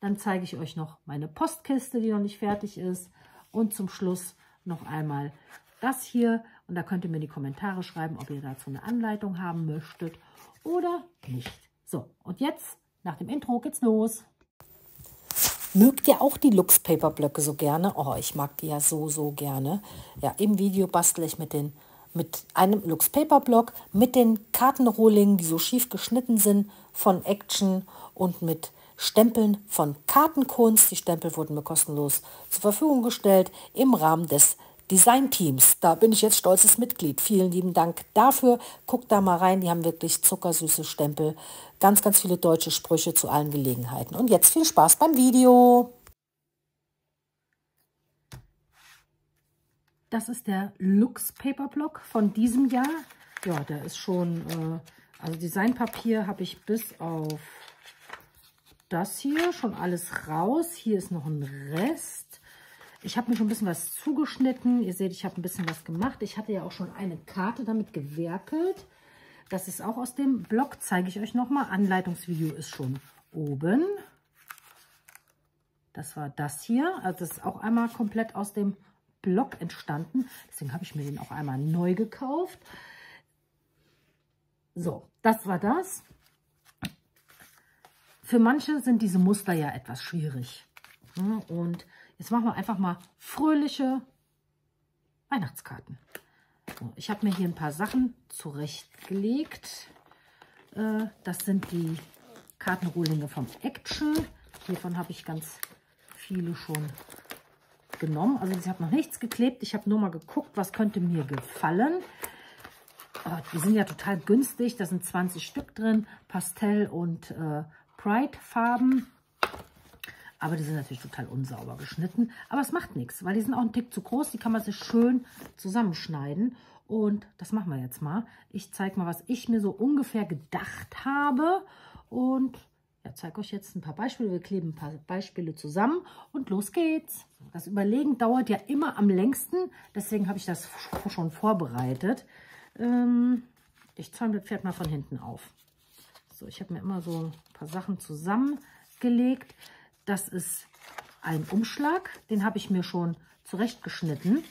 Dann zeige ich euch noch meine Postkiste, die noch nicht fertig ist. Und zum Schluss noch einmal das hier. Und da könnt ihr mir in die Kommentare schreiben, ob ihr dazu eine Anleitung haben möchtet oder nicht. So, und jetzt, nach dem Intro, geht's los. Mögt ihr auch die Lux Paper Blöcke so gerne? Oh, ich mag die ja so gerne. Ja, im Video bastle ich mit einem Lux Paper Block, mit den Kartenrohlingen, die so schief geschnitten sind von Action und mit Stempeln von Kartenkunst. Die Stempel wurden mir kostenlos zur Verfügung gestellt im Rahmen des Designteams. Da bin ich jetzt stolzes Mitglied. Vielen lieben Dank dafür. Guckt da mal rein, die haben wirklich zuckersüße Stempel. Ganz, ganz viele deutsche Sprüche zu allen Gelegenheiten. Und jetzt viel Spaß beim Video. Das ist der Lux Paper Block von diesem Jahr. Ja, der ist schon, also Designpapier habe ich bis auf das hier schon alles raus. Hier ist noch ein Rest. Ich habe mir schon ein bisschen was zugeschnitten. Ihr seht, ich habe ein bisschen was gemacht. Ich hatte ja auch schon eine Karte damit gewerkelt. Das ist auch aus dem Block, zeige ich euch nochmal. Anleitungsvideo ist schon oben. Das war das hier. Also das ist auch einmal komplett aus dem Block entstanden. Deswegen habe ich mir den auch einmal neu gekauft. So, das war das. Für manche sind diese Muster ja etwas schwierig. Und jetzt machen wir einfach mal fröhliche Weihnachtskarten. So, ich habe mir hier ein paar Sachen zurechtgelegt. Das sind die Kartenrohlinge vom Action. Hiervon habe ich ganz viele schon genommen. Also ich habe noch nichts geklebt. Ich habe nur mal geguckt, was könnte mir gefallen. Die sind ja total günstig. Da sind 20 Stück drin. Pastell und Pride-Farben. Aber die sind natürlich total unsauber geschnitten. Aber es macht nichts, weil die sind auch ein Tick zu groß. Die kann man sich schön zusammenschneiden. Und das machen wir jetzt mal. Ich zeige mal, was ich mir so ungefähr gedacht habe. Und ja, zeige euch jetzt ein paar Beispiele. Wir kleben ein paar Beispiele zusammen und los geht's. Das Überlegen dauert ja immer am längsten. Deswegen habe ich das schon vorbereitet. Ich zäume das Pferd mal von hinten auf. So, ich habe mir immer so ein paar Sachen zusammengelegt. Das ist ein Umschlag, den habe ich mir schon zurechtgeschnitten,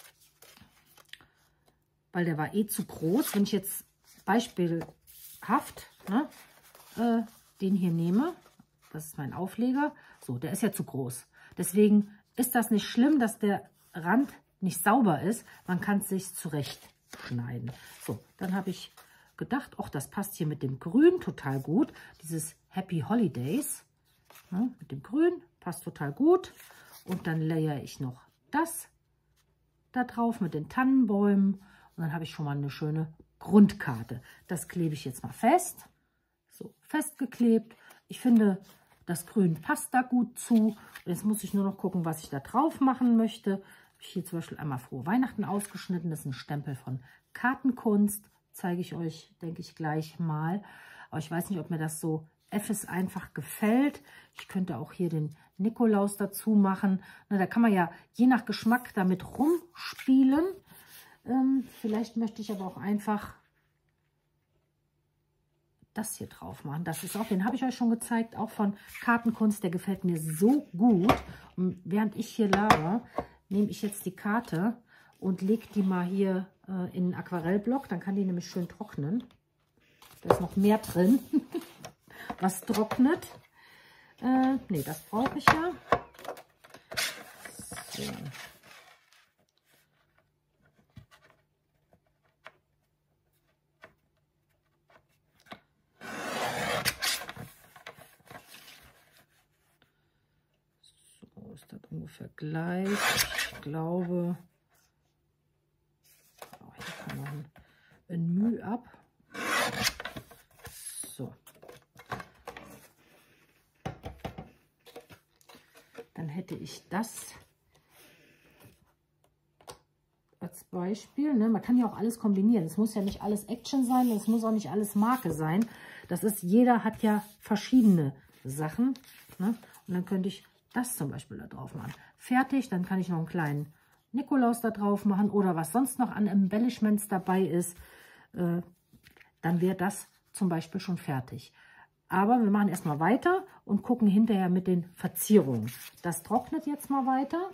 weil der war eh zu groß. Wenn ich jetzt beispielhaft den hier nehme, das ist mein Aufleger, so, der ist ja zu groß. Deswegen ist das nicht schlimm, dass der Rand nicht sauber ist. Man kann es sich zurechtschneiden. So, dann habe ich gedacht, ach, das passt hier mit dem Grün total gut. Dieses Happy Holidays. Ja, mit dem Grün passt total gut. Und dann layer ich noch das da drauf mit den Tannenbäumen. Und dann habe ich schon mal eine schöne Grundkarte. Das klebe ich jetzt mal fest. So, festgeklebt. Ich finde, das Grün passt da gut zu. Und jetzt muss ich nur noch gucken, was ich da drauf machen möchte. Habe ich hier zum Beispiel einmal Frohe Weihnachten ausgeschnitten. Das ist ein Stempel von Kartenkunst. Zeige ich euch, denke ich, gleich mal. Aber ich weiß nicht, ob mir das so F's einfach gefällt. Ich könnte auch hier den Nikolaus dazu machen. Na, da kann man ja je nach Geschmack damit rumspielen. Vielleicht möchte ich aber auch einfach das hier drauf machen. Das ist auch, den habe ich euch schon gezeigt, auch von Kartenkunst. Der gefällt mir so gut. Und während ich hier laber, nehme ich jetzt die Karte und lege die mal hier in einen Aquarellblock. Dann kann die nämlich schön trocknen. Da ist noch mehr drin, was trocknet. Nee, das brauche ich ja. So. So ist das ungefähr gleich. Ich glaube, oh, hier kann noch ein Mühe ab. So. Dann hätte ich das als Beispiel. Ne? Man kann ja auch alles kombinieren. Es muss ja nicht alles Action sein, es muss auch nicht alles Marke sein. Das ist, jeder hat ja verschiedene Sachen. Ne? Und dann könnte ich das zum Beispiel da drauf machen. Fertig, dann kann ich noch einen kleinen Nikolaus da drauf machen oder was sonst noch an Embellishments dabei ist. Dann wäre das zum Beispiel schon fertig. Aber wir machen erstmal weiter und gucken hinterher mit den Verzierungen. Das trocknet jetzt mal weiter.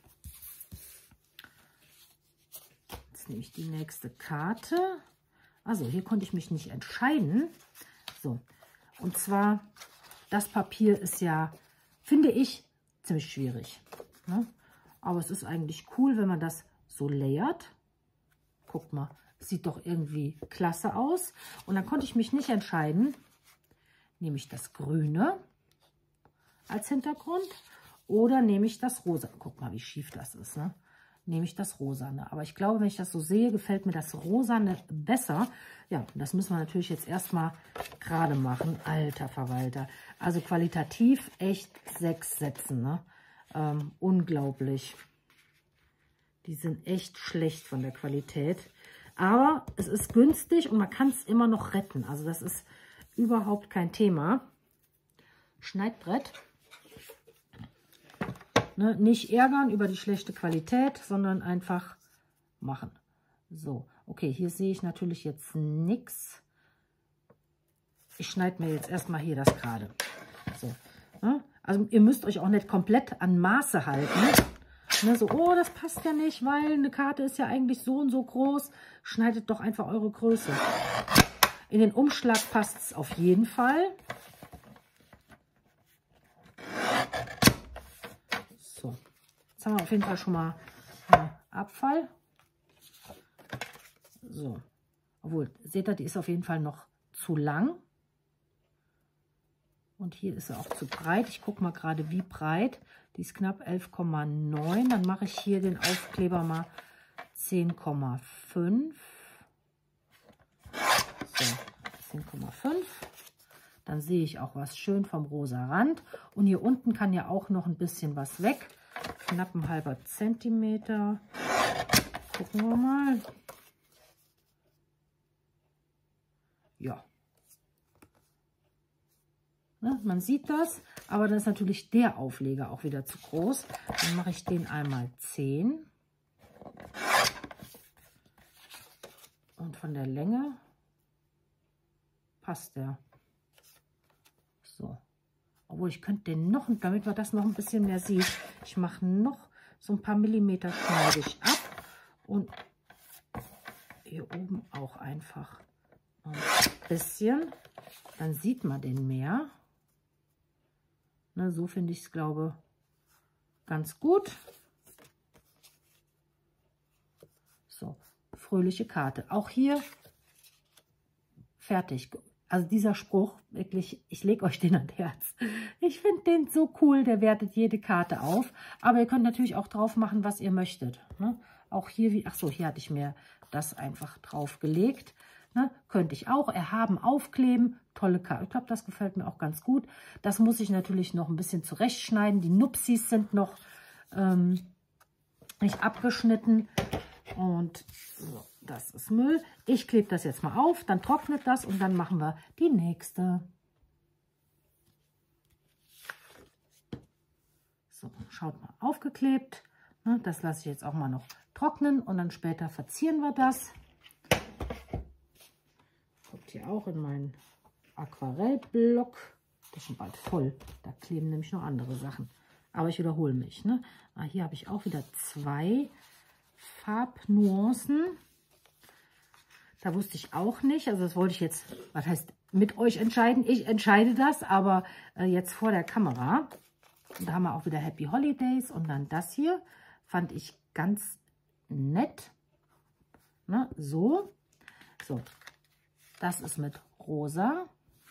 Jetzt nehme ich die nächste Karte. Also hier konnte ich mich nicht entscheiden. So, und zwar, das Papier ist ja, finde ich, ziemlich schwierig. Ne? Aber es ist eigentlich cool, wenn man das so layert. Guckt mal, sieht doch irgendwie klasse aus. Und dann konnte ich mich nicht entscheiden, nehme ich das Grüne als Hintergrund oder nehme ich das Rosa. Guck mal, wie schief das ist, ne? Nehme ich das Rosane. Aber ich glaube, wenn ich das so sehe, gefällt mir das Rosane besser. Ja, das müssen wir natürlich jetzt erstmal gerade machen. Alter Verwalter. Also qualitativ echt 6 Sätzen, ne? Unglaublich. Die sind echt schlecht von der Qualität. Aber es ist günstig und man kann es immer noch retten. Also das ist überhaupt kein Thema. Schneidbrett. Ne, nicht ärgern über die schlechte Qualität, sondern einfach machen. So, okay, hier sehe ich natürlich jetzt nichts. Ich schneide mir jetzt erstmal hier das gerade. So, ne? Also ihr müsst euch auch nicht komplett an Maße halten. Ne, so, oh, das passt ja nicht, weil eine Karte ist ja eigentlich so und so groß. Schneidet doch einfach eure Größe. In den Umschlag passt es auf jeden Fall. So, jetzt haben wir auf jeden Fall schon mal Abfall. So, obwohl, seht ihr, die ist auf jeden Fall noch zu lang. Und hier ist sie auch zu breit. Ich gucke mal gerade, wie breit. Die ist knapp 11,9. Dann mache ich hier den Aufkleber mal 10,5. So, 10,5. Dann sehe ich auch was schön vom rosa Rand. Und hier unten kann ja auch noch ein bisschen was weg. Knapp ein halber Zentimeter. Gucken wir mal. Ja. Ne, man sieht das, aber dann ist natürlich der Aufleger auch wieder zu groß. Dann mache ich den einmal 10. Und von der Länge passt der. So. Obwohl, ich könnte den noch, damit man das noch ein bisschen mehr sieht, ich mache noch so ein paar Millimeter, schneide ich ab. Und hier oben auch einfach ein bisschen. Dann sieht man den mehr. Ne, so finde ich es, glaube ich, ganz gut. So, fröhliche Karte. Auch hier fertig. Also dieser Spruch, wirklich, ich lege euch den ans Herz. Ich finde den so cool, der wertet jede Karte auf. Aber ihr könnt natürlich auch drauf machen, was ihr möchtet. Ne? Auch hier, wie, ach so, hier hatte ich mir das einfach drauf gelegt. Ne? Könnte ich auch erhaben aufkleben. Tolle Karte. Ich glaube, das gefällt mir auch ganz gut. Das muss ich natürlich noch ein bisschen zurechtschneiden. Die Nupsis sind noch nicht abgeschnitten. Und so, das ist Müll. Ich klebe das jetzt mal auf, dann trocknet das und dann machen wir die nächste. So, schaut mal, aufgeklebt. Ne, das lasse ich jetzt auch mal noch trocknen und dann später verzieren wir das. Kommt hier auch in meinen Aquarellblock. Der ist schon bald voll. Da kleben nämlich noch andere Sachen. Aber ich wiederhole mich. Ne? Hier habe ich auch wieder 2 Farbnuancen. Da wusste ich auch nicht. Also das wollte ich jetzt, was heißt, mit euch entscheiden. Ich entscheide das, aber jetzt vor der Kamera. Und da haben wir auch wieder Happy Holidays. Und dann das hier fand ich ganz nett. Ne? So. So. Das ist mit rosa.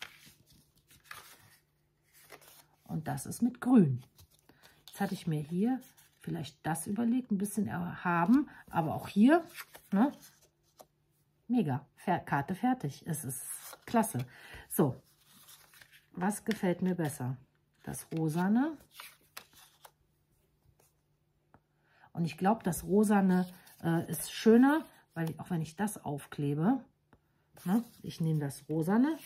Und das ist mit grün. Jetzt hatte ich mir hier vielleicht das überlegt, ein bisschen erhaben. Aber auch hier, ne? Mega. Karte fertig. Es ist klasse. So. Was gefällt mir besser? Das Rosane. Und ich glaube, das Rosane ist schöner, weil auch wenn ich das aufklebe, ne, ich nehme das Rosane.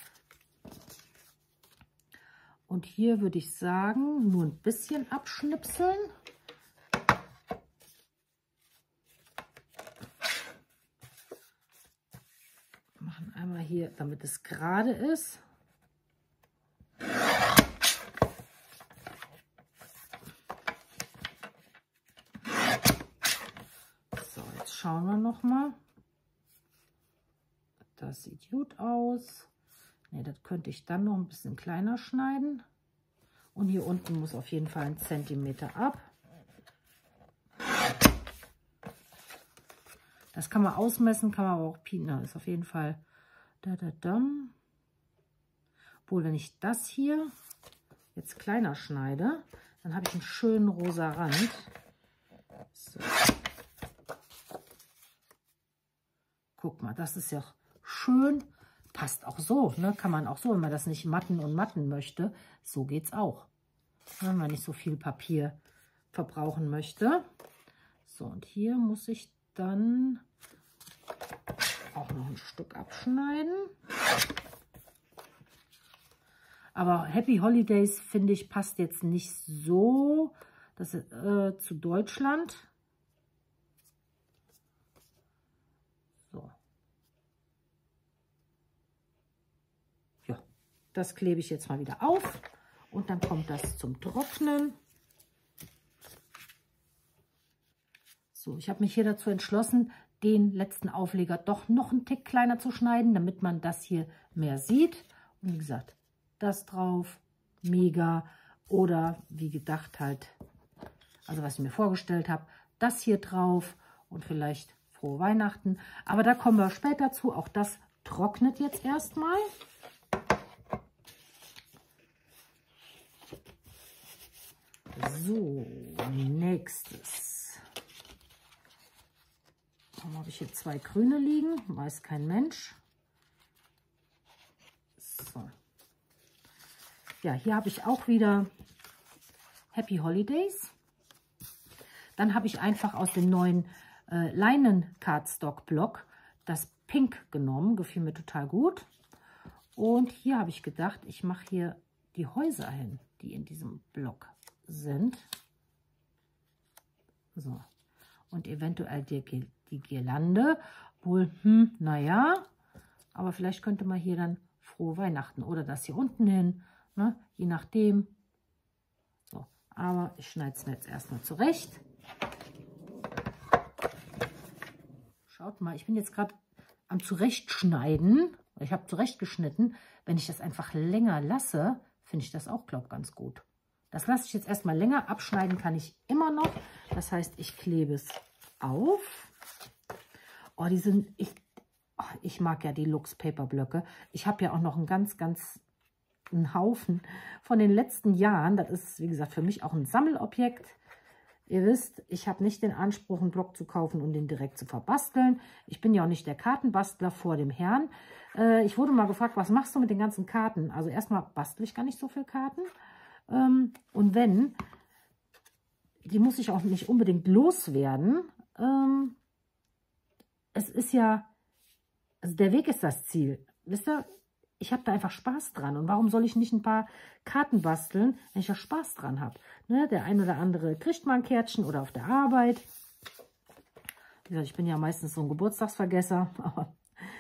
Und hier würde ich sagen, nur ein bisschen abschnipseln. Machen einmal hier, damit es gerade ist. schauen wir noch mal. Das sieht gut aus. Ne, das könnte ich dann noch ein bisschen kleiner schneiden. Und hier unten muss auf jeden Fall 1 Zentimeter ab. Das kann man ausmessen, kann man aber auch pieken. Ist auf jeden Fall Obwohl, wenn ich das hier jetzt kleiner schneide, dann habe ich einen schönen rosa Rand. So. Guck mal, das ist ja schön. Passt auch so, ne? Kann man auch so, wenn man das nicht matten und matten möchte. So geht es auch. Wenn man nicht so viel Papier verbrauchen möchte. So, und hier muss ich dann auch noch ein Stück abschneiden. Aber Happy Holidays, finde ich, passt jetzt nicht so zu Deutschland. So. Ja, das klebe ich jetzt mal wieder auf. Und dann kommt das zum Trocknen. So, ich habe mich hier dazu entschlossen, den letzten Aufleger doch noch einen Tick kleiner zu schneiden, damit man das hier mehr sieht. Und wie gesagt, das drauf, mega. Oder wie gedacht halt, also was ich mir vorgestellt habe, das hier drauf und vielleicht frohe Weihnachten. Aber da kommen wir später zu. Auch das trocknet jetzt erstmal. So, nächstes. Dann habe ich hier 2 grüne liegen, weiß kein Mensch. So. Ja, hier habe ich auch wieder Happy Holidays. Dann habe ich einfach aus dem neuen Leinen Cardstock Block das Pink genommen, gefiel mir total gut. Und hier habe ich gedacht, ich mache hier die Häuser hin, die in diesem Block sind. So. Und eventuell die Girlande. Wohl, naja, aber vielleicht könnte man hier dann frohe Weihnachten oder das hier unten hin, ne? Je nachdem. So, aber ich schneide es mir jetzt erstmal zurecht. Schaut mal, ich bin jetzt gerade am Zurechtschneiden. Ich habe zurechtgeschnitten. Wenn ich das einfach länger lasse, finde ich das auch, glaube ich, ganz gut. Das lasse ich jetzt erstmal länger. Abschneiden kann ich immer noch. Das heißt, ich klebe es auf. Oh, die sind, ich mag ja die Lux Paper Blöcke. Ich habe ja auch noch einen Haufen von den letzten Jahren. Das ist, wie gesagt, für mich auch ein Sammelobjekt. Ihr wisst, ich habe nicht den Anspruch, einen Block zu kaufen und den direkt zu verbasteln. Ich bin ja auch nicht der Kartenbastler vor dem Herrn. Ich wurde mal gefragt, was machst du mit den ganzen Karten? Also erstmal bastle ich gar nicht so viele Karten. Und wenn, die muss ich auch nicht unbedingt loswerden. Es ist ja, also der Weg ist das Ziel. Wisst ihr, ich habe da einfach Spaß dran. Und warum soll ich nicht ein paar Karten basteln, wenn ich da Spaß dran habe? Ne, der ein oder andere kriegt mal ein Kärtchen oder auf der Arbeit. Wie gesagt, ich bin ja meistens so ein Geburtstagsvergesser. Aber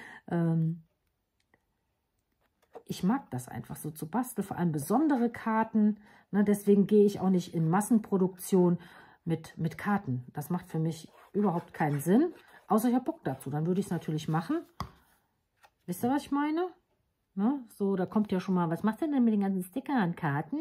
ich mag das einfach so zu basteln, vor allem besondere Karten. Ne, deswegen gehe ich auch nicht in Massenproduktion mit Karten. Das macht für mich überhaupt keinen Sinn. Außer ich habe Bock dazu, dann würde ich es natürlich machen. Wisst ihr, was ich meine? Ne? So, da kommt ja schon mal, was macht ihr denn mit den ganzen Stickern an Karten?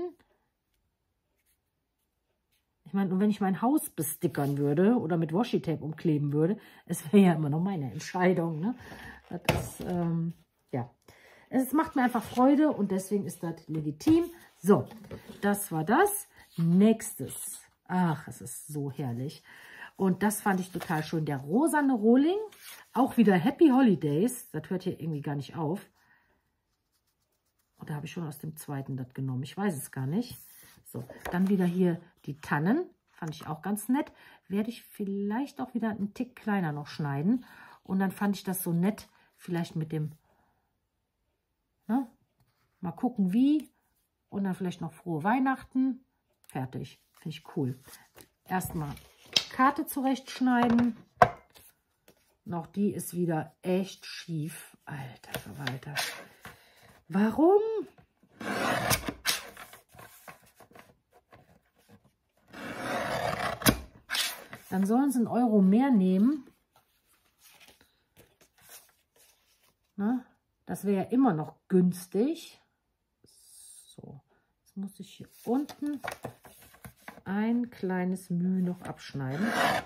Ich meine, und wenn ich mein Haus bestickern würde oder mit Washi-Tape umkleben würde, es wäre ja immer noch meine Entscheidung. Ne? Das ist, ja, es macht mir einfach Freude und deswegen ist das legitim. So, das war das. Nächstes. Ach, es ist so herrlich. Und das fand ich total schön. Der rosane Rohling. Auch wieder Happy Holidays. Das hört hier irgendwie gar nicht auf. Oder habe ich schon aus dem zweiten das genommen? Ich weiß es gar nicht. So, dann wieder hier die Tannen. Fand ich auch ganz nett. Werde ich vielleicht auch wieder einen Tick kleiner noch schneiden. Und dann fand ich das so nett. Vielleicht mit dem, ne? Mal gucken wie. Und dann vielleicht noch frohe Weihnachten. Fertig. Finde ich cool. Erstmal Karte zurechtschneiden. Noch die ist wieder echt schief. Alter Verwalter. Warum? Dann sollen sie einen Euro mehr nehmen. Ne? Das wäre ja immer noch günstig. So, jetzt muss ich hier unten ein kleines Müh noch abschneiden.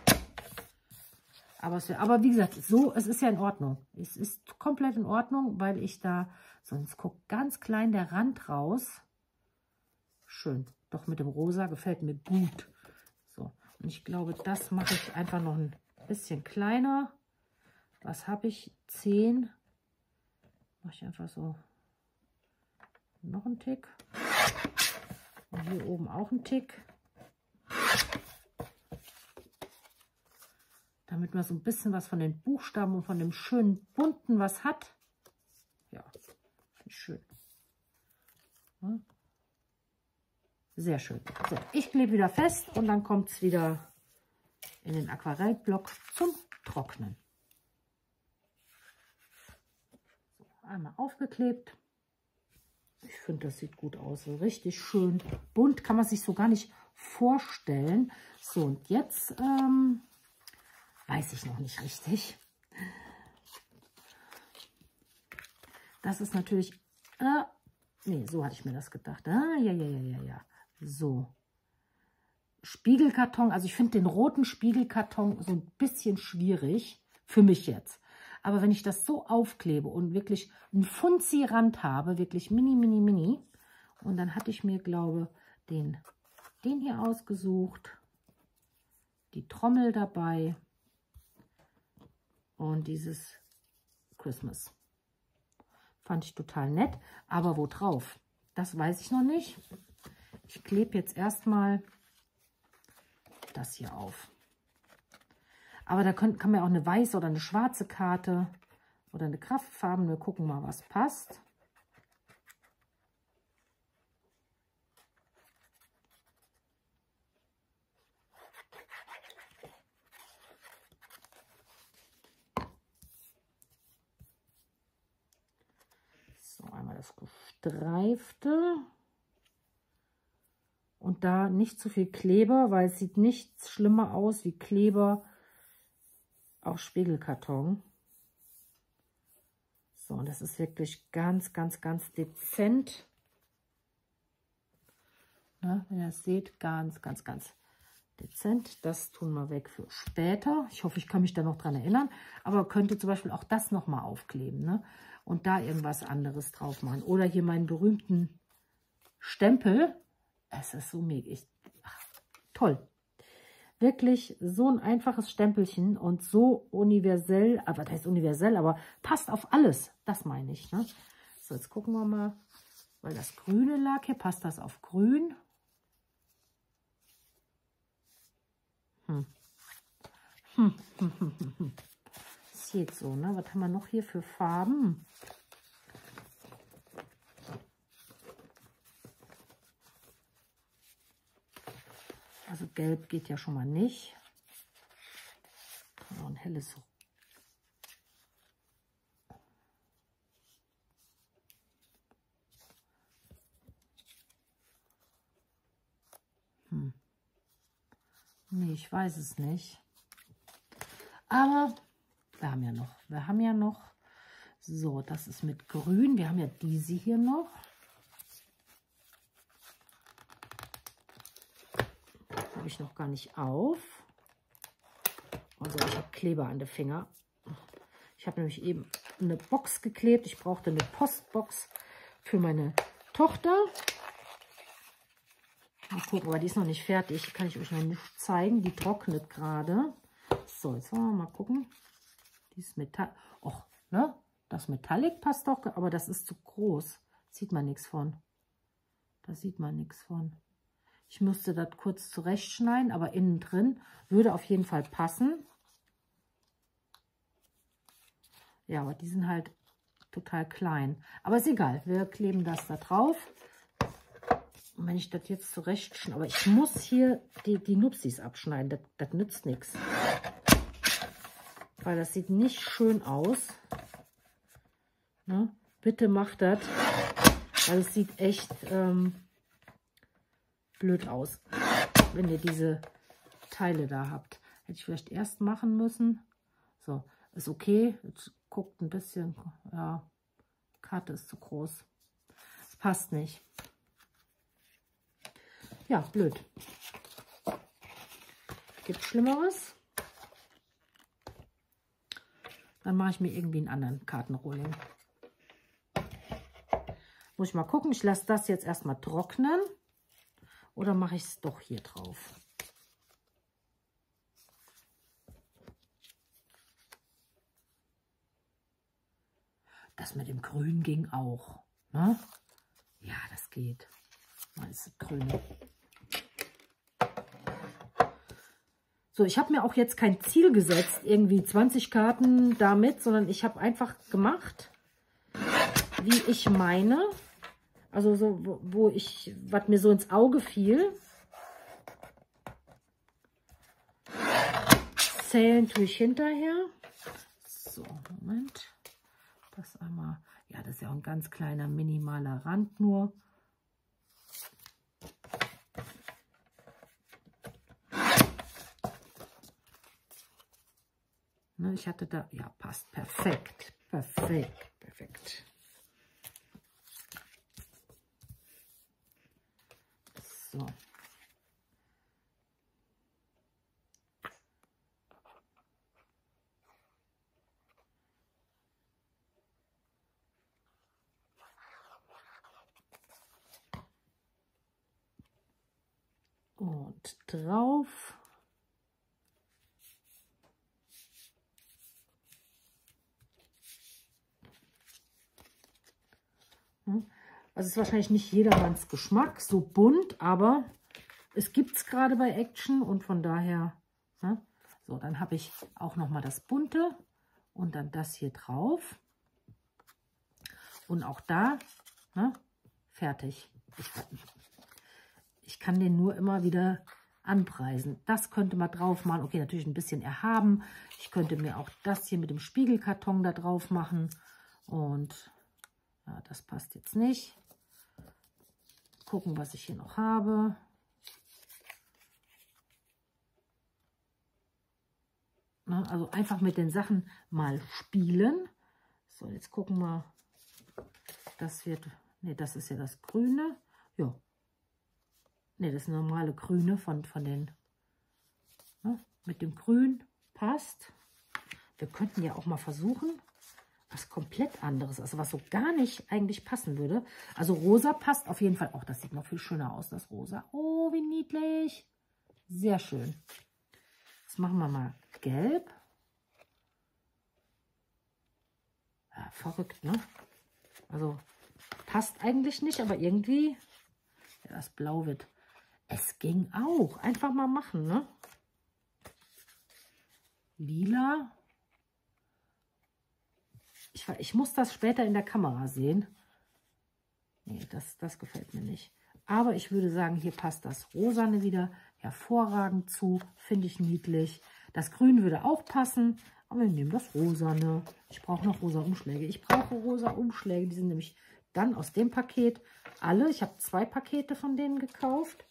Aber wie gesagt, so, es ist ja in Ordnung. Es ist komplett in Ordnung, weil ich da, sonst guckt ganz klein der Rand raus. Schön. Doch mit dem Rosa gefällt mir gut. So, und ich glaube, das mache ich einfach noch ein bisschen kleiner. Was habe ich? 10. Mache ich einfach so noch einen Tick. Und hier oben auch einen Tick. Damit man so ein bisschen was von den Buchstaben und von dem schönen bunten was hat. Ja, schön. Ja. Sehr schön. So, ich klebe wieder fest und dann kommt es wieder in den Aquarellblock zum Trocknen. So, einmal aufgeklebt. Ich finde, das sieht gut aus. So richtig schön bunt, kann man sich so gar nicht vorstellen. So, und jetzt weiß ich noch nicht richtig. Das ist natürlich, nee, so hatte ich mir das gedacht. Ja. So. Spiegelkarton, also ich finde den roten Spiegelkarton so ein bisschen schwierig, für mich jetzt. Aber wenn ich das so aufklebe und wirklich einen Funzi-Rand habe, wirklich mini, und dann hatte ich mir, glaube ich, den hier ausgesucht, die Trommel dabei, und dieses Christmas. Fand ich total nett. Aber wo drauf? Das weiß ich noch nicht. Ich klebe jetzt erstmal das hier auf. Aber da kann man ja auch eine weiße oder eine schwarze Karte oder eine Kraftfarben. Wir gucken mal, was passt. Einmal das gestreifte und da nicht zu viel Kleber, weil es sieht nichts schlimmer aus wie Kleber auf Spiegelkarton. So, und das ist wirklich ganz dezent. Ja, wenn ihr das seht, ganz dezent. Das tun wir weg für später. Ich hoffe, ich kann mich da noch dran erinnern. Aber könnte zum Beispiel auch das noch mal aufkleben, ne? Und da irgendwas anderes drauf machen. Oder hier meinen berühmten Stempel. Es ist so mega. Toll. Wirklich so ein einfaches Stempelchen und so universell. Aber das heißt universell, aber passt auf alles. Das meine ich, ne? So, jetzt gucken wir mal. Weil das Grüne lag hier, passt das auf Grün. Das geht so, ne? Was haben wir noch hier für Farben? Also gelb geht ja schon mal nicht. Oh, ein helles. Nee, ich weiß es nicht. Aber wir haben ja noch. So, das ist mit Grün. Wir haben ja diese hier noch. Habe ich noch gar nicht auf. Also ich habe Kleber an den Finger. Ich habe nämlich eben eine Box geklebt. Ich brauchte eine Postbox für meine Tochter. Mal gucken, aber die ist noch nicht fertig. Kann ich euch noch nicht zeigen. Die trocknet gerade. So, jetzt wollen wir mal gucken. Dieses Metall. Och, ne? Das Metallic passt doch, aber das ist zu groß. Sieht man nichts von. Da sieht man nichts von. Ich müsste das kurz zurechtschneiden, aber innen drin würde auf jeden Fall passen. Ja, aber die sind halt total klein. Aber ist egal, wir kleben das da drauf. Und wenn ich das jetzt zurechtschneide, aber ich muss hier die Nupsis abschneiden, das nützt nichts. Weil das sieht nicht schön aus. Ne? Bitte macht das, weil es sieht echt blöd aus, wenn ihr diese Teile da habt. Hätte ich vielleicht erst machen müssen. So, Ist okay. Jetzt guckt ein bisschen. Ja, Karte ist zu groß. Es passt nicht. Ja, blöd. Gibt Schlimmeres. Dann mache ich mir irgendwie einen anderen Kartenrolling. Muss ich mal gucken. Ich lasse das jetzt erstmal trocknen. Oder mache ich es doch hier drauf? Das mit dem Grün ging auch. Ne? Ja, das geht. Meist Grüne. So, ich habe mir auch jetzt kein Ziel gesetzt, irgendwie 20 Karten damit, sondern ich habe einfach gemacht, wie ich meine. Also so, was mir so ins Auge fiel. Zählen tue ich hinterher. So, Moment. Das einmal, ja, das ist ja auch ein ganz kleiner, minimaler Rand nur. Ne, ich hatte da, ja, passt perfekt, perfekt, perfekt. So. Und drauf. Also ist wahrscheinlich nicht jedermanns Geschmack, so bunt, aber es gibt es gerade bei Action und von daher, ne? So, dann habe ich auch noch mal das Bunte und dann das hier drauf. Und auch da, ne? Fertig. Ich kann den nur immer wieder anpreisen. Das könnte man drauf machen. Okay, natürlich ein bisschen erhaben. Ich könnte mir auch das hier mit dem Spiegelkarton da drauf machen. Und ja, das passt jetzt nicht. Gucken, was ich hier noch habe. Na, also einfach mit den Sachen mal spielen. So, jetzt gucken wir. Das wird, ne, das ist ja das Grüne. Ja. Ne, das normale Grüne von den, ne, mit dem Grün passt. Wir könnten ja auch mal versuchen, was komplett anderes, also was so gar nicht eigentlich passen würde. Also rosa passt auf jeden Fall auch. Das sieht noch viel schöner aus, das rosa. Oh, wie niedlich. Sehr schön. Jetzt machen wir mal gelb. Ja, verrückt, ne? Also passt eigentlich nicht, aber irgendwie, ja, das Blau wird. Es ging auch. Einfach mal machen, ne? Lila. Ich muss das später in der Kamera sehen. Nee, das gefällt mir nicht. Aber ich würde sagen, hier passt das Rosane wieder hervorragend zu. Finde ich niedlich. Das Grün würde auch passen. Aber wir nehmen das Rosane. Ich brauche noch rosa Umschläge. Ich brauche rosa Umschläge. Die sind nämlich dann aus dem Paket alle. Ich habe 2 Pakete von denen gekauft.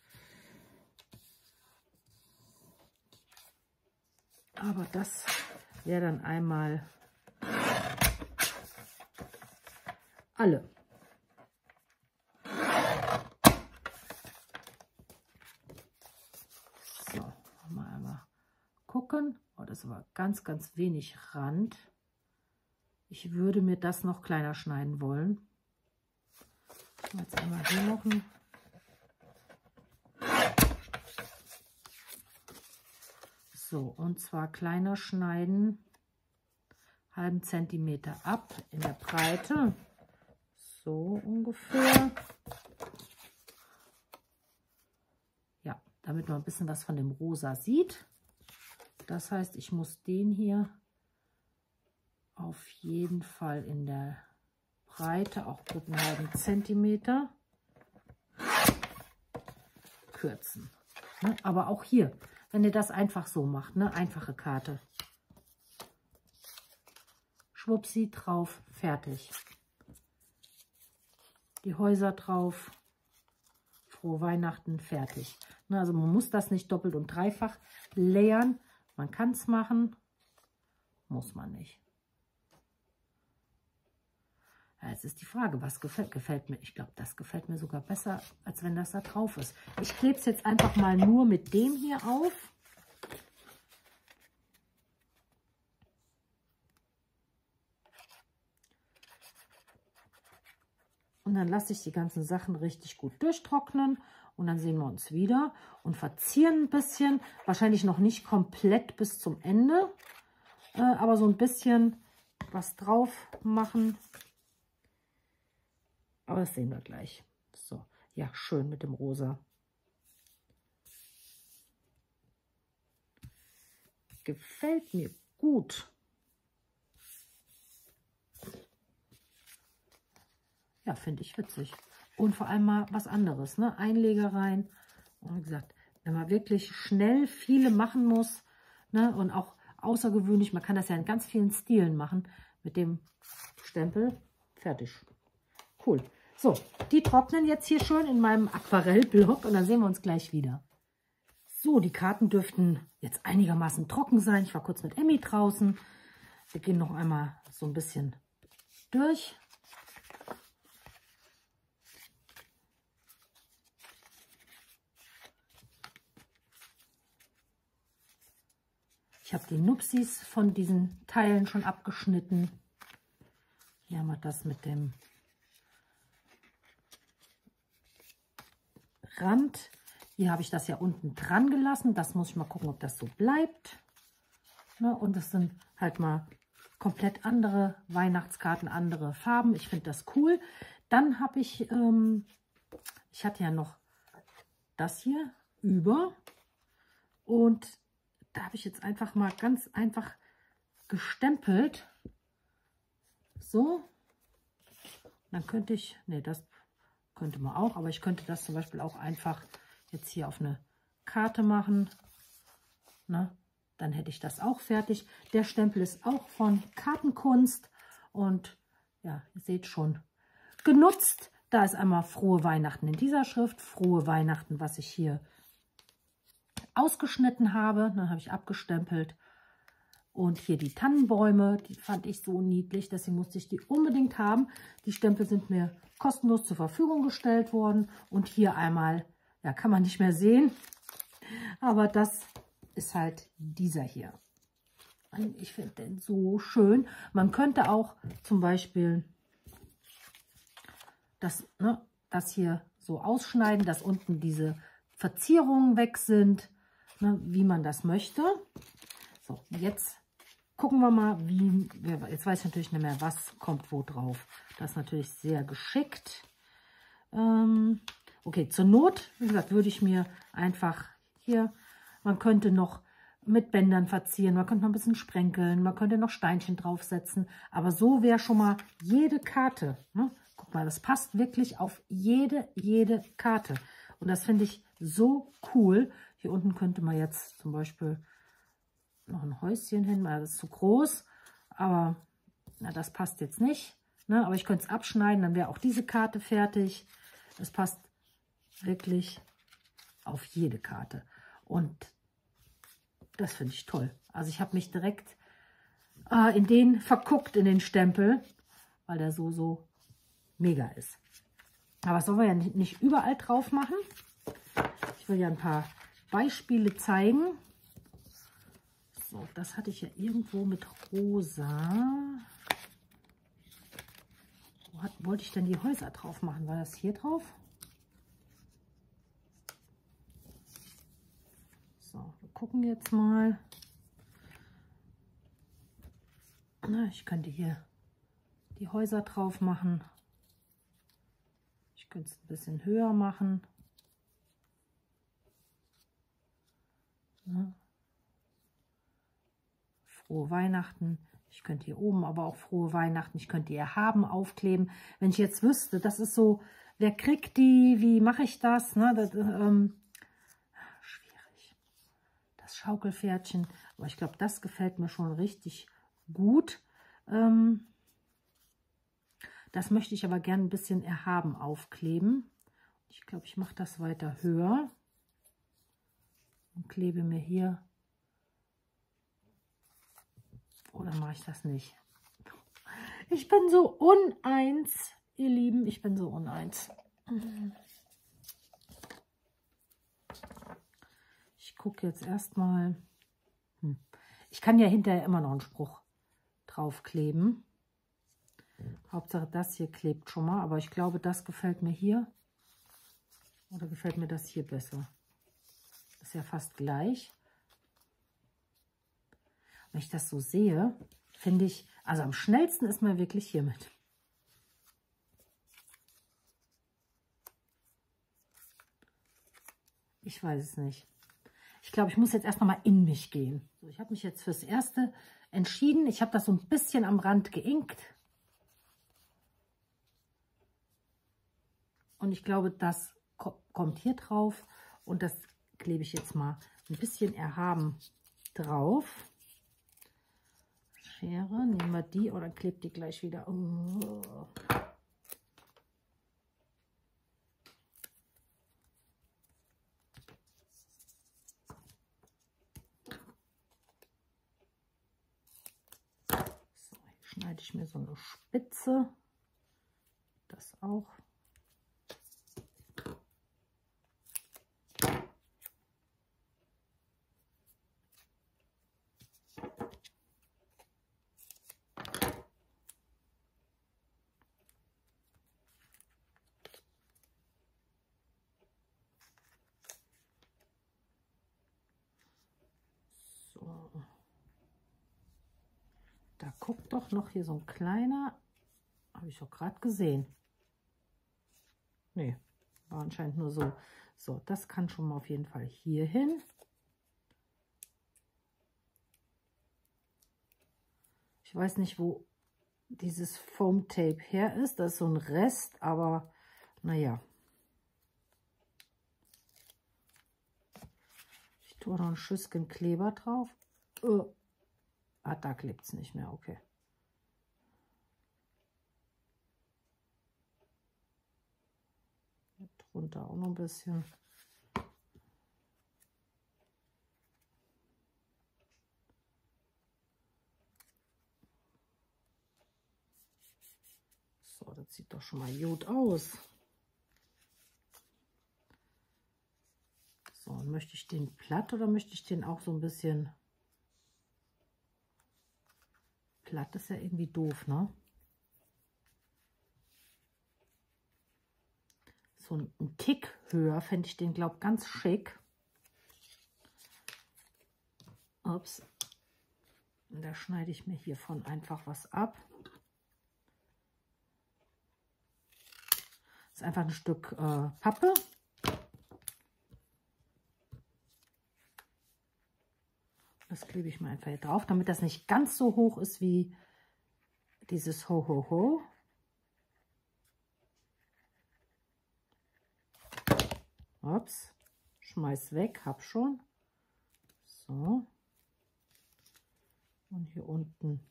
Aber das wäre dann einmal alle. So, mal einmal gucken. Oh, das war ganz, ganz wenig Rand. Ich würde mir das noch kleiner schneiden wollen. Jetzt einmal hier noch ein. So, und zwar kleiner schneiden, halben Zentimeter ab in der Breite. So ungefähr. Ja, damit man ein bisschen was von dem Rosa sieht. Das heißt, ich muss den hier auf jeden Fall in der Breite, auch gut einen halben Zentimeter, kürzen. Ne? Aber auch hier, wenn ihr das einfach so macht, ne? Einfache Karte. Schwuppsi, drauf, fertig. Die Häuser drauf, frohe Weihnachten, fertig. Ne? Also man muss das nicht doppelt und dreifach layern. Man kann es machen muss man nicht. Ja, jetzt ist die Frage, was gefällt mir. Ich glaube, das gefällt mir sogar besser, als wenn das da drauf ist. Ich klebe es jetzt einfach mal nur mit dem hier auf. Und dann lasse ich die ganzen Sachen richtig gut durchtrocknen. Und dann sehen wir uns wieder und verzieren ein bisschen. Wahrscheinlich noch nicht komplett bis zum Ende. Aber so ein bisschen was drauf machen. Aber das sehen wir gleich. So, ja, schön mit dem Rosa. Gefällt mir gut. Ja, finde ich witzig. Und vor allem mal was anderes, ne? Einleger rein. Und wie gesagt, wenn man wirklich schnell viele machen muss, ne? Und auch außergewöhnlich, man kann das ja in ganz vielen Stilen machen, mit dem Stempel. Fertig. Cool. So, die trocknen jetzt hier schön in meinem Aquarellblock und dann sehen wir uns gleich wieder. So, die Karten dürften jetzt einigermaßen trocken sein. Ich war kurz mit Emmy draußen. Wir gehen noch einmal so ein bisschen durch. Ich habe die Nupsis von diesen Teilen schon abgeschnitten. Hier haben wir das mit dem Rand. Hier habe ich das ja unten dran gelassen. Das muss ich mal gucken, ob das so bleibt. Ne, und das sind halt mal komplett andere Weihnachtskarten, andere Farben. Ich finde das cool. Dann habe ich, ich hatte ja noch das hier über. Und da habe ich jetzt einfach mal ganz einfach gestempelt. So. Dann könnte ich, nee, das könnte man auch, aber ich könnte das zum Beispiel auch einfach jetzt hier auf eine Karte machen. Ne? Dann hätte ich das auch fertig. Der Stempel ist auch von Kartenkunst und ja, ihr seht schon, genutzt. Da ist einmal Frohe Weihnachten in dieser Schrift, Frohe Weihnachten, was ich hier ausgeschnitten habe. Dann habe ich abgestempelt. Und hier die Tannenbäume, die fand ich so niedlich, deswegen musste ich die unbedingt haben. Die Stempel sind mir kostenlos zur Verfügung gestellt worden. Und hier einmal, ja, kann man nicht mehr sehen, aber das ist halt dieser hier. Ich finde den so schön. Man könnte auch zum Beispiel das, ne, das hier so ausschneiden, dass unten diese Verzierungen weg sind, ne, wie man das möchte. So, jetzt gucken wir mal, wie, jetzt weiß ich natürlich nicht mehr, was kommt wo drauf. Das ist natürlich sehr geschickt. Okay, zur Not, wie gesagt, würde ich mir einfach hier, man könnte noch mit Bändern verzieren, man könnte noch ein bisschen sprenkeln, man könnte noch Steinchen draufsetzen, aber so wäre schon mal jede Karte, ne? Guck mal, das passt wirklich auf jede Karte. Und das finde ich so cool. Hier unten könnte man jetzt zum Beispiel noch ein Häuschen hin, weil das ist zu groß, aber na, das passt jetzt nicht. Ne? Aber ich könnte es abschneiden, dann wäre auch diese Karte fertig. Das passt wirklich auf jede Karte. Und das finde ich toll. Also ich habe mich direkt in den verguckt, in den Stempel, weil der so mega ist. Aber das sollen wir ja nicht überall drauf machen. Ich will ja ein paar Beispiele zeigen. So, das hatte ich ja irgendwo mit rosa. Wo wollte ich denn die Häuser drauf machen? War das hier drauf? So, wir gucken jetzt mal. Na, ich könnte hier die Häuser drauf machen. Ich könnte es ein bisschen höher machen. Ja. Frohe Weihnachten. Ich könnte hier oben aber auch Frohe Weihnachten. Ich könnte ihr Haben aufkleben. Wenn ich jetzt wüsste, das ist so, wer kriegt die, wie mache ich das? Ne? Das schwierig. Das Schaukelpferdchen. Aber ich glaube, das gefällt mir schon richtig gut. Das möchte ich aber gerne ein bisschen erhaben aufkleben. Ich glaube, ich mache das weiter höher. Und klebe mir hier Oder mache ich das nicht? Ich bin so uneins, ihr Lieben. Ich bin so uneins. Ich gucke jetzt erstmal. Ich kann ja hinterher immer noch einen Spruch draufkleben. Hauptsache das hier klebt schon mal. Aber ich glaube, das gefällt mir hier. Oder gefällt mir das hier besser? Ist ja fast gleich. Wenn ich das so sehe, finde ich, also am schnellsten ist man wirklich hiermit. Ich weiß es nicht. Ich glaube, ich muss jetzt erst noch mal in mich gehen. So, ich habe mich jetzt fürs Erste entschieden. Ich habe das so ein bisschen am Rand geinkt. Und ich glaube, das kommt hier drauf. Und das klebe ich jetzt mal ein bisschen erhaben drauf. Schere, nehmen wir die oder klebt die gleich wieder. Oh. So, hier schneide ich mir so eine Spitze. Das auch. Da guckt doch noch hier so ein kleiner, habe ich doch gerade gesehen. Nee, war anscheinend nur so. So, das kann schon mal auf jeden Fall hier hin. Ich weiß nicht, wo dieses Foam Tape her ist. Das ist so ein Rest, aber naja. Ich tue noch ein Schüsschen Kleber drauf. Ah, da klebt es nicht mehr, okay. Drunter auch noch ein bisschen. So, das sieht doch schon mal gut aus. So, und möchte ich den platt oder möchte ich den auch so ein bisschen... Platt ist ja irgendwie doof, ne? So ein Tick höher fände ich den, glaube ich, ganz schick. Ups. Und da schneide ich mir hiervon einfach was ab. Das ist einfach ein Stück Pappe. Das klebe ich mal einfach hier drauf, damit das nicht ganz so hoch ist wie dieses Ho-Ho-Ho. Ups, schmeiß weg, hab schon. So. Und hier unten.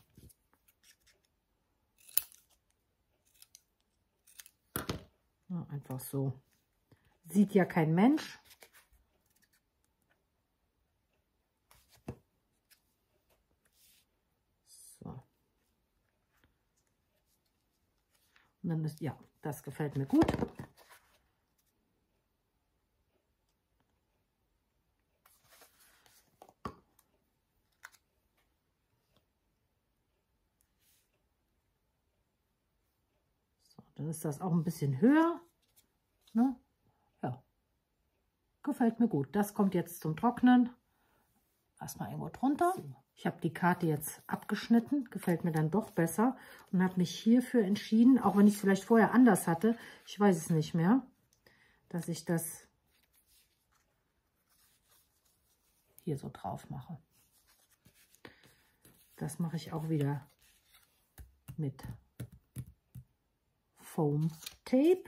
Ja, einfach so. Sieht ja kein Mensch. Und dann ist, ja, das gefällt mir gut. So, dann ist das auch ein bisschen höher. Ne? Ja, gefällt mir gut. Das kommt jetzt zum Trocknen. Erstmal irgendwo drunter. Ich habe die Karte jetzt abgeschnitten, gefällt mir dann doch besser und habe mich hierfür entschieden, auch wenn ich es vielleicht vorher anders hatte, ich weiß es nicht mehr, dass ich das hier so drauf mache. Das mache ich auch wieder mit Foam Tape.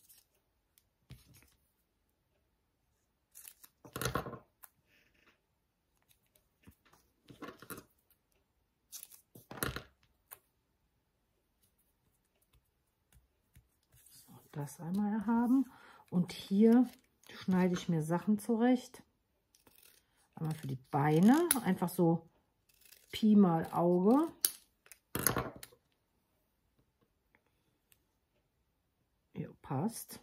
Das einmal haben und hier schneide ich mir Sachen zurecht. Einmal für die Beine, einfach so Pi mal Auge. Ja, passt.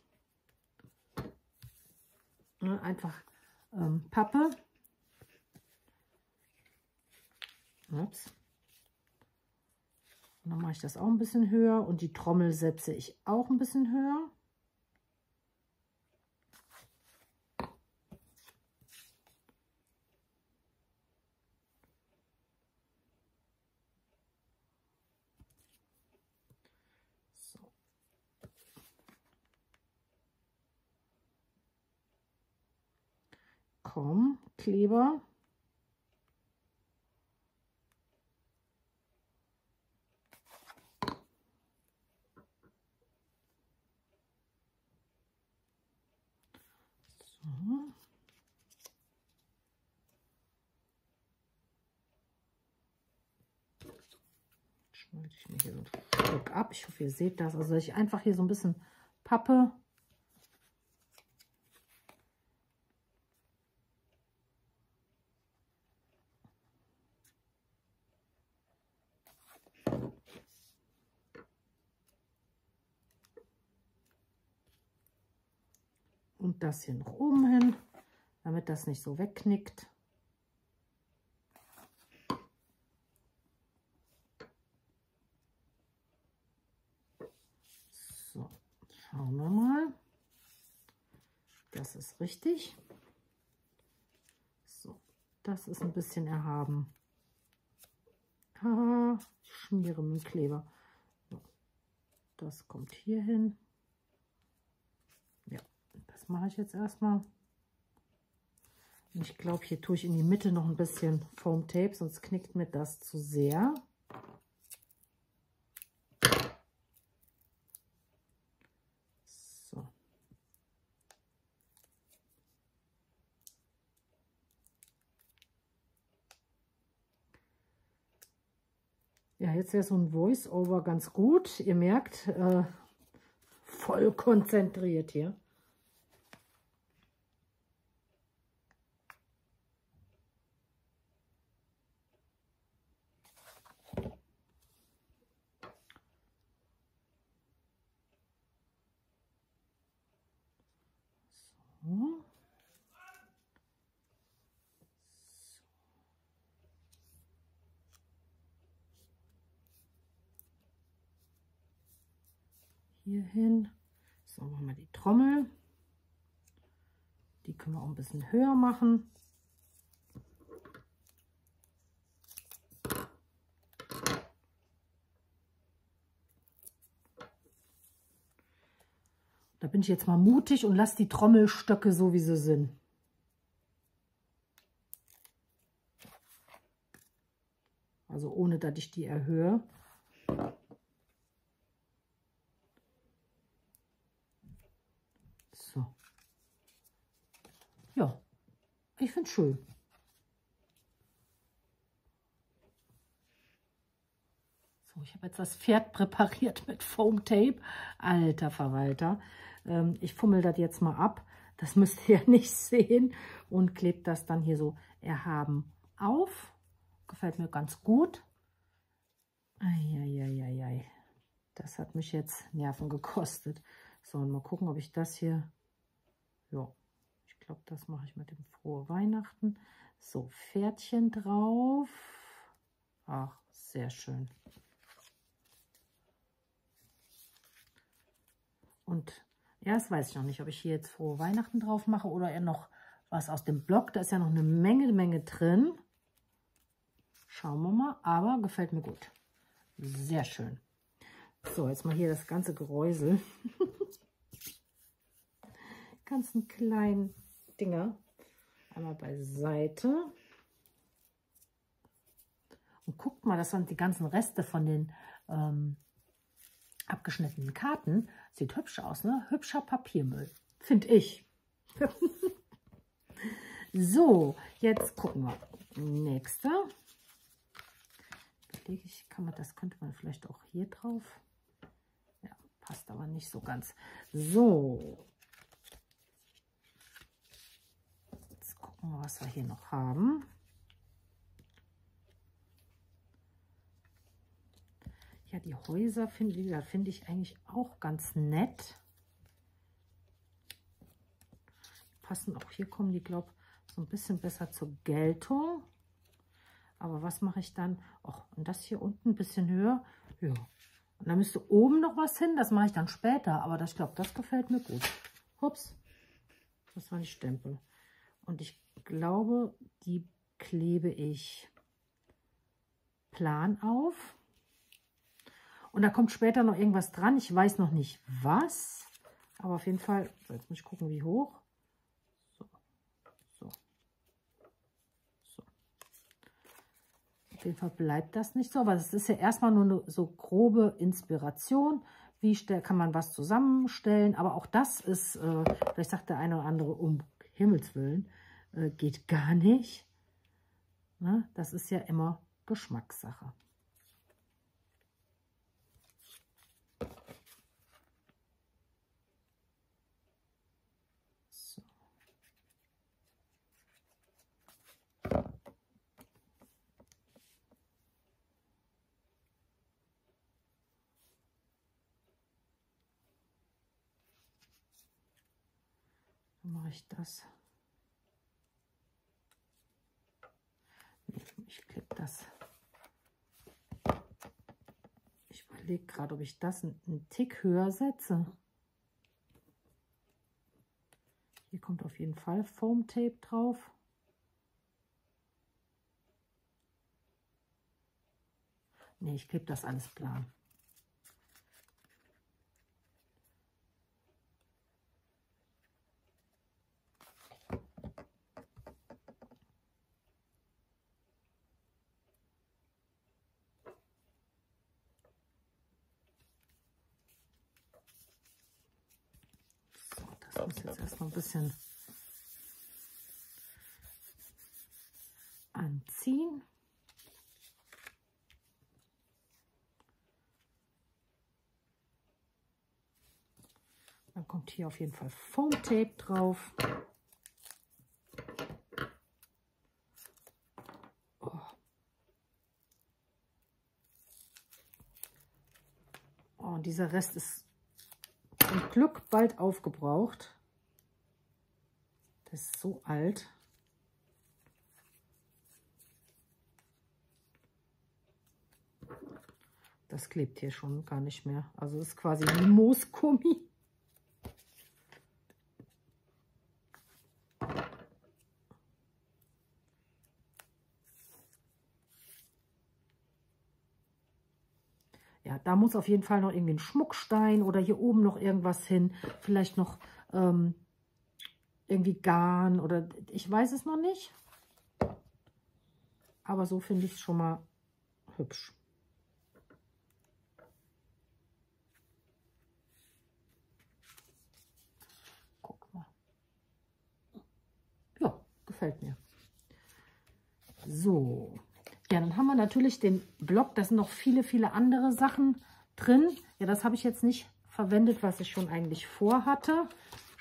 Einfach Pappe. Ups. Und dann mache ich das auch ein bisschen höher und die Trommel setze ich auch ein bisschen höher. So. Komm, Kleber. So. Schneide ich mir hier so ein Stück ab. Ich hoffe, ihr seht das. Also ich einfach hier so ein bisschen Pappe. Und das hier noch oben hin, damit das nicht so wegknickt. So, schauen wir mal. Das ist richtig. So, das ist ein bisschen erhaben. Haha, ich schmiere mit dem Kleber. So, das kommt hier hin. Ja, das mache ich jetzt erstmal. Und ich glaube, hier tue ich in die Mitte noch ein bisschen Foam Tape, sonst knickt mir das zu sehr. So. Ja, jetzt wäre so ein Voice-Over ganz gut. Ihr merkt, voll konzentriert hier. So. Hier hin. So, machen wir die Trommel. Die können wir auch ein bisschen höher machen. Da bin ich jetzt mal mutig und lasse die Trommelstöcke so, wie sie sind. Also ohne, dass ich die erhöhe. So. Ja, ich finde es schön. So, ich habe jetzt das Pferd präpariert mit Foam Tape. Alter Verwalter. Ich fummel das jetzt mal ab. Das müsst ihr ja nicht sehen. Und klebt das dann hier so erhaben auf. Gefällt mir ganz gut. Eieieiei. Das hat mich jetzt Nerven gekostet. So, und mal gucken, ob ich das hier... Ja, ich glaube, das mache ich mit dem Frohe Weihnachten. So, Pferdchen drauf. Ach, sehr schön. Und ja, das weiß ich noch nicht, ob ich hier jetzt Frohe Weihnachten drauf mache oder eher noch was aus dem Block. Da ist ja noch eine Menge drin. Schauen wir mal, aber gefällt mir gut. Sehr schön. So, jetzt mal hier das ganze Geräusel. Ganzen kleinen Dinger einmal beiseite. Und guckt mal, das sind die ganzen Reste von den abgeschnittenen Karten. Sieht hübsch aus, ne? Hübscher Papiermüll, finde ich. So, jetzt gucken wir. Nächster. Überlege ich, das könnte man vielleicht auch hier drauf. Ja, passt aber nicht so ganz. So. Jetzt gucken wir, was wir hier noch haben. Ja, die Häuser finde ich eigentlich auch ganz nett. Passen auch hier, kommen die, glaube ich, so ein bisschen besser zur Geltung. Aber was mache ich dann? Och, und das hier unten ein bisschen höher. Ja. Und dann müsste oben noch was hin. Das mache ich dann später. Aber das, ich glaube, das gefällt mir gut. Ups. Das waren die Stempel. Und ich glaube, die klebe ich plan auf. Und da kommt später noch irgendwas dran. Ich weiß noch nicht was. Aber auf jeden Fall, so, jetzt muss ich gucken, wie hoch. So, so, so. Auf jeden Fall bleibt das nicht so. Aber das ist ja erstmal nur eine so grobe Inspiration. Wie kann man was zusammenstellen? Aber auch das ist, vielleicht sagt der eine oder andere, um Himmels Willen, geht gar nicht. Ne? Das ist ja immer Geschmackssache. So. Dann mache ich das. Nee, ich klebe das. Ich überlege gerade, ob ich das einen Tick höher setze. Hier kommt auf jeden Fall Foam Tape drauf. Nee, ich klebe das alles plan. So, das muss jetzt erstmal ein bisschen anziehen. Dann kommt hier auf jeden Fall Foam Tape drauf. Oh. Oh, und dieser Rest ist zum Glück bald aufgebraucht. Das ist so alt. Das klebt hier schon gar nicht mehr. Also ist quasi wie Moosgummi. Ja, da muss auf jeden Fall noch irgendwie ein Schmuckstein oder hier oben noch irgendwas hin. Vielleicht noch irgendwie Garn oder ich weiß es noch nicht. Aber so finde ich es schon mal hübsch. Guck mal. Ja, gefällt mir. So. Ja, dann haben wir natürlich den Block. Da sind noch viele, viele andere Sachen drin. Ja, das habe ich jetzt nicht verwendet, was ich schon eigentlich vorhatte.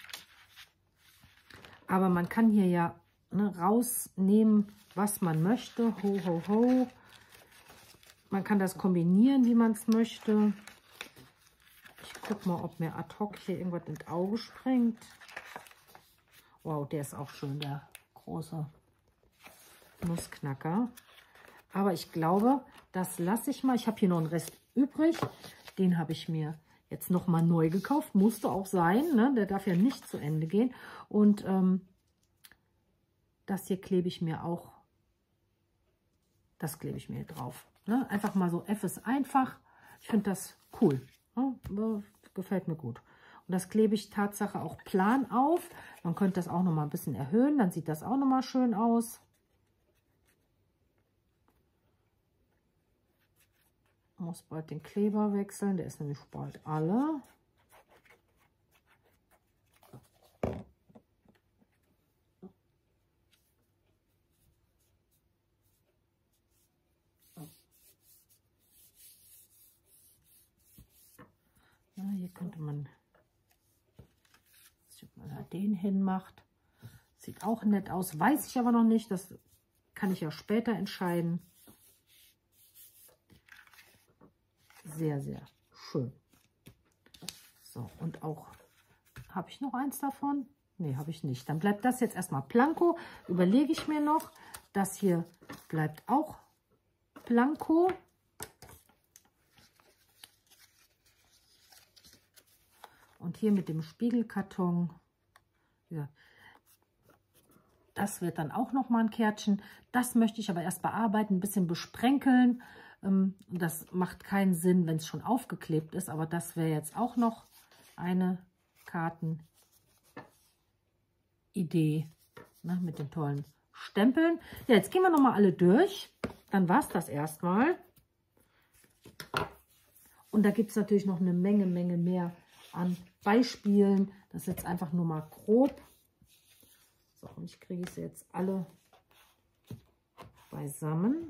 Aber man kann hier ja rausnehmen, was man möchte. Ho, ho, ho. Man kann das kombinieren, wie man es möchte. Ich gucke mal, ob mir ad hoc hier irgendwas ins Auge springt. Wow, der ist auch schön, der große Nussknacker. Aber ich glaube, das lasse ich mal. Ich habe hier noch einen Rest übrig. Den habe ich mir jetzt noch mal neu gekauft. Musste auch sein, ne? Der darf ja nicht zu Ende gehen. Und das hier klebe ich mir auch. Das klebe ich mir hier drauf. Ne? Einfach mal so, F ist einfach. Ich finde das cool. Ne? Gefällt mir gut. Und das klebe ich Tatsache auch plan auf. Man könnte das auch noch mal ein bisschen erhöhen. Dann sieht das auch noch mal schön aus. Muss bald den Kleber wechseln, der ist nämlich bald alle. Ja, hier könnte man, ob man da den hinmacht. Sieht auch nett aus, weiß ich aber noch nicht, das kann ich ja später entscheiden. sehr, sehr schön. So, und auch, habe ich noch eins davon? Nee, habe ich nicht. Dann bleibt das jetzt erstmal Blanko. Überlege ich mir noch. Das hier bleibt auch Blanko. Und hier mit dem Spiegelkarton, ja, das wird dann auch noch mal ein Kärtchen. Das möchte ich aber erst bearbeiten, ein bisschen besprenkeln. Das macht keinen Sinn, wenn es schon aufgeklebt ist. Aber das wäre jetzt auch noch eine Kartenidee, ne, mit den tollen Stempeln. Ja, jetzt gehen wir noch mal alle durch. Dann war es das erstmal. Und da gibt es natürlich noch eine Menge mehr an Beispielen. Das ist jetzt einfach nur mal grob. So, und ich kriege sie jetzt alle beisammen.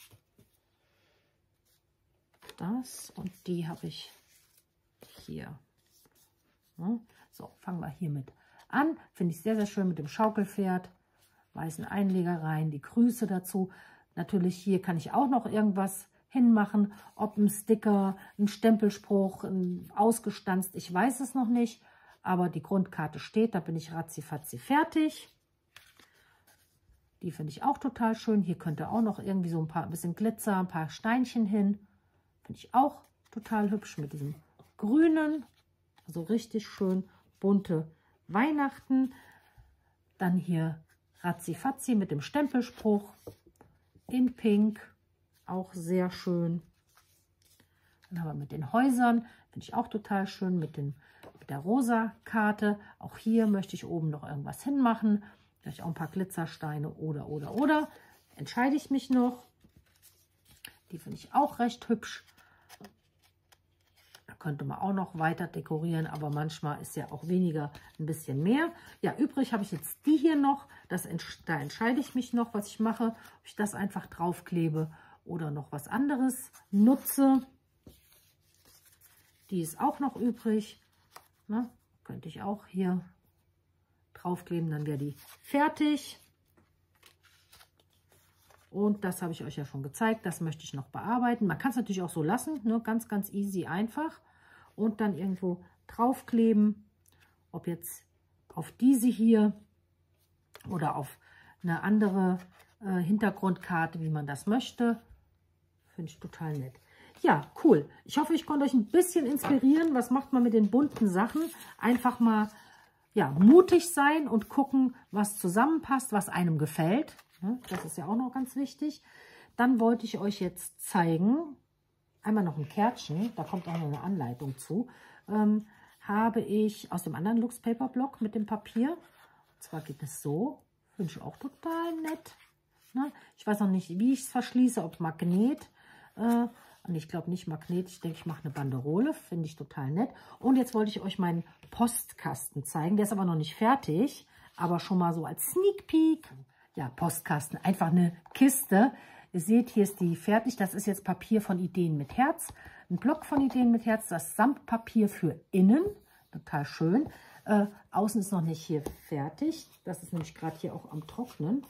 Das und die habe ich hier. Ja, so, fangen wir hiermit an. Finde ich sehr, sehr schön mit dem Schaukelpferd. Weißen Einleger rein, die Grüße dazu. Natürlich hier kann ich auch noch irgendwas hinmachen, ob ein Sticker, ein Stempelspruch, ein ausgestanzt, ich weiß es noch nicht, aber die Grundkarte steht, da bin ich ratzifatzi fertig. Die finde ich auch total schön. Hier könnte auch noch irgendwie so ein bisschen Glitzer, ein paar Steinchen hin. Finde ich auch total hübsch mit diesem grünen, also richtig schön bunte Weihnachten. Dann hier ratzifatzi mit dem Stempelspruch in Pink. Auch sehr schön. Dann haben wir mit den Häusern, finde ich auch total schön, mit der rosa Karte. Auch hier möchte ich oben noch irgendwas hinmachen. Vielleicht auch ein paar Glitzersteine oder. Entscheide ich mich noch. Die finde ich auch recht hübsch. Da könnte man auch noch weiter dekorieren, aber manchmal ist ja auch weniger ein bisschen mehr. Ja, übrig habe ich jetzt die hier noch. Da entscheide ich mich noch, was ich mache. Ob ich das einfach draufklebe oder noch was anderes nutze. Die ist auch noch übrig. Na, könnte ich auch hier draufkleben, dann wäre die fertig. Und das habe ich euch ja schon gezeigt. Das möchte ich noch bearbeiten. Man kann es natürlich auch so lassen, ne? Ganz, ganz easy, einfach. Und dann irgendwo draufkleben. Ob jetzt auf diese hier oder auf eine andere Hintergrundkarte, wie man das möchte. Finde ich total nett. Ja, cool. Ich hoffe, ich konnte euch ein bisschen inspirieren. Was macht man mit den bunten Sachen? Einfach mal, ja, mutig sein und gucken, was zusammenpasst, was einem gefällt. Das ist ja auch noch ganz wichtig. Dann wollte ich euch jetzt zeigen, einmal noch ein Kärtchen, da kommt auch noch eine Anleitung zu, habe ich aus dem anderen Lux Paper Block mit dem Papier. Und zwar geht es so, finde ich auch total nett. Ne? Ich weiß noch nicht, wie ich es verschließe, ob Magnet. Und ich glaube nicht Magnet, ich denke, ich mache eine Banderole, finde ich total nett. Und jetzt wollte ich euch meinen Postkasten zeigen, der ist aber noch nicht fertig, aber schon mal so als Sneak Peek. Ja, Postkasten, einfach eine Kiste. Ihr seht, hier ist die fertig, das ist jetzt Papier von Ideen mit Herz. Ein Block von Ideen mit Herz, das Samtpapier für innen, total schön. Außen ist noch nicht hier fertig, das ist nämlich gerade hier auch am Trocknen.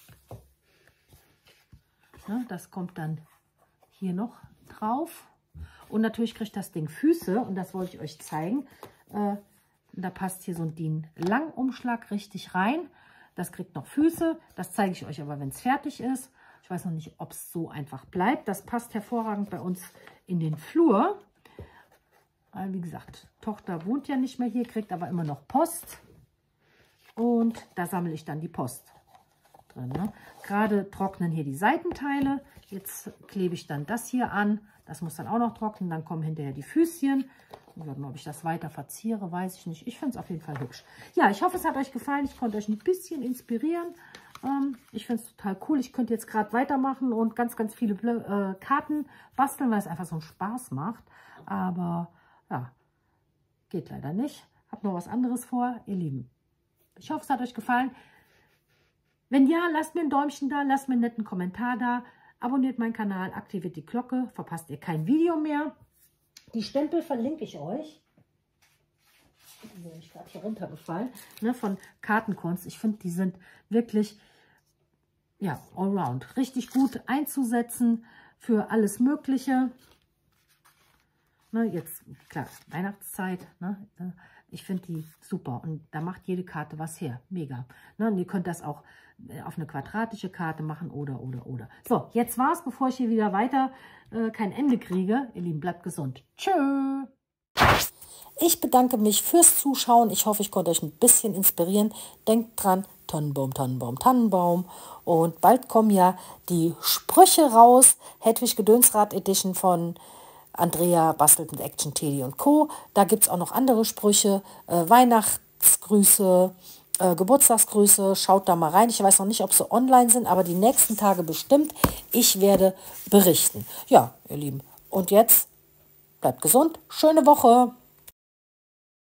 Ja, das kommt dann hier noch drauf. Und natürlich kriegt das Ding Füße und das wollte ich euch zeigen. Da passt hier so ein DIN-Lang-Umschlag richtig rein. Das kriegt noch Füße. Das zeige ich euch aber, wenn es fertig ist. Ich weiß noch nicht, ob es so einfach bleibt. Das passt hervorragend bei uns in den Flur. Weil, wie gesagt, Tochter wohnt ja nicht mehr hier, kriegt aber immer noch Post. Und da sammle ich dann die Post drin. Ne? Gerade trocknen hier die Seitenteile. Jetzt klebe ich dann das hier an. Das muss dann auch noch trocknen. Dann kommen hinterher die Füßchen. Ob ich das weiter verziere, weiß ich nicht. Ich finde es auf jeden Fall hübsch. Ja, ich hoffe, es hat euch gefallen. Ich konnte euch ein bisschen inspirieren. Ich finde es total cool. Ich könnte jetzt gerade weitermachen und ganz, ganz viele Karten basteln, weil es einfach so einen Spaß macht. Aber ja, geht leider nicht. Hab noch was anderes vor, ihr Lieben. Ich hoffe, es hat euch gefallen. Wenn ja, lasst mir ein Däumchen da, lasst mir einen netten Kommentar da. Abonniert meinen Kanal, aktiviert die Glocke, verpasst ihr kein Video mehr. Die Stempel verlinke ich euch. Die sind nämlich gerade hier runtergefallen. Ne, von Kartenkunst. Ich finde, die sind wirklich, ja, allround. Richtig gut einzusetzen für alles Mögliche. Ne, jetzt, klar, Weihnachtszeit, ne? Ich finde die super und da macht jede Karte was her. Mega. Ne, und ihr könnt das auch auf eine quadratische Karte machen oder. So, jetzt war's, bevor ich hier wieder weiter kein Ende kriege. Ihr Lieben, bleibt gesund. Tschö. Ich bedanke mich fürs Zuschauen. Ich hoffe, ich konnte euch ein bisschen inspirieren. Denkt dran, Tannenbaum, Tannenbaum, Tannenbaum. Und bald kommen ja die Sprüche raus. Hedwig Gedönsrad Edition von Andrea bastelt mit Action, Teddy und Co. Da gibt es auch noch andere Sprüche. Weihnachtsgrüße, Geburtstagsgrüße. Schaut da mal rein. Ich weiß noch nicht, ob sie online sind, aber die nächsten Tage bestimmt. Ich werde berichten. Ja, ihr Lieben. Und jetzt bleibt gesund. Schöne Woche.